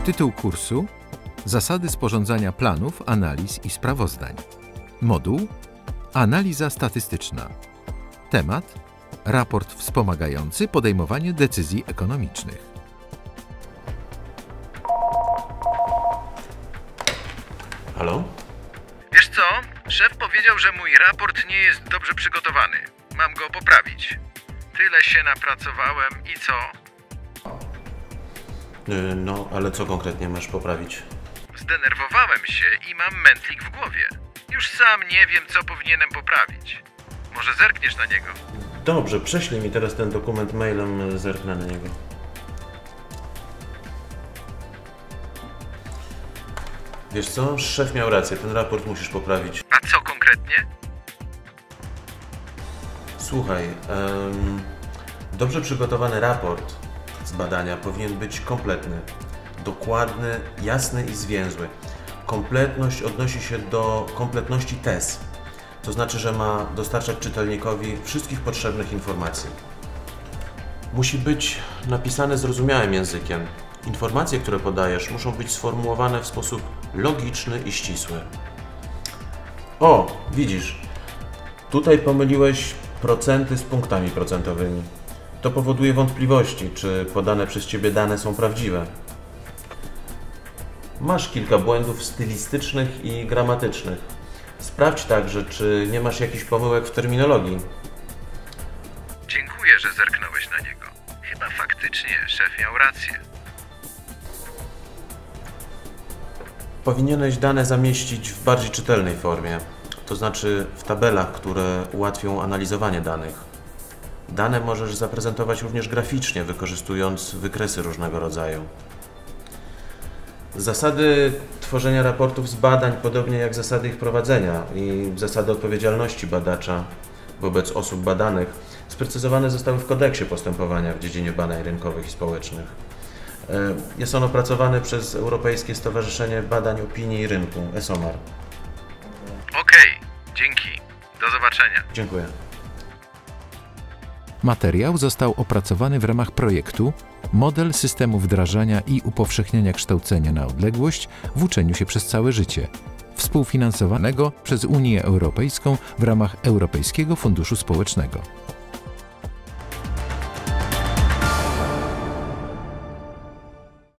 Tytuł kursu: Zasady sporządzania planów, analiz i sprawozdań. Moduł: Analiza statystyczna. Temat: raport wspomagający podejmowanie decyzji ekonomicznych. Halo? Wiesz co? Szef powiedział, że mój raport nie jest dobrze przygotowany. Mam go poprawić. Tyle się napracowałem i co? No, ale co konkretnie masz poprawić? Zdenerwowałem się i mam mętlik w głowie. Już sam nie wiem, co powinienem poprawić. Może zerkniesz na niego? Dobrze, prześlij mi teraz ten dokument mailem, zerknę na niego. Wiesz co? Szef miał rację, ten raport musisz poprawić. A co konkretnie? Słuchaj, dobrze przygotowany raport z badania powinien być kompletny, dokładny, jasny i zwięzły. Kompletność odnosi się do kompletności tez, to znaczy, że ma dostarczać czytelnikowi wszystkich potrzebnych informacji. Musi być napisane zrozumiałym językiem. Informacje, które podajesz, muszą być sformułowane w sposób logiczny i ścisły. O, widzisz, tutaj pomyliłeś procenty z punktami procentowymi. To powoduje wątpliwości, czy podane przez Ciebie dane są prawdziwe. Masz kilka błędów stylistycznych i gramatycznych. Sprawdź także, czy nie masz jakichś pomyłek w terminologii. Dziękuję, że zerknąłeś na niego. Chyba faktycznie szef miał rację. Powinieneś dane zamieścić w bardziej czytelnej formie, to znaczy w tabelach, które ułatwią analizowanie danych. Dane możesz zaprezentować również graficznie, wykorzystując wykresy różnego rodzaju. Zasady tworzenia raportów z badań, podobnie jak zasady ich prowadzenia i zasady odpowiedzialności badacza wobec osób badanych, sprecyzowane zostały w kodeksie postępowania w dziedzinie badań rynkowych i społecznych. Jest on opracowany przez Europejskie Stowarzyszenie Badań Opinii i Rynku, ESOMAR. Okej, dzięki. Do zobaczenia. Dziękuję. Materiał został opracowany w ramach projektu Model systemu wdrażania i upowszechniania kształcenia na odległość w uczeniu się przez całe życie, współfinansowanego przez Unię Europejską w ramach Europejskiego Funduszu Społecznego.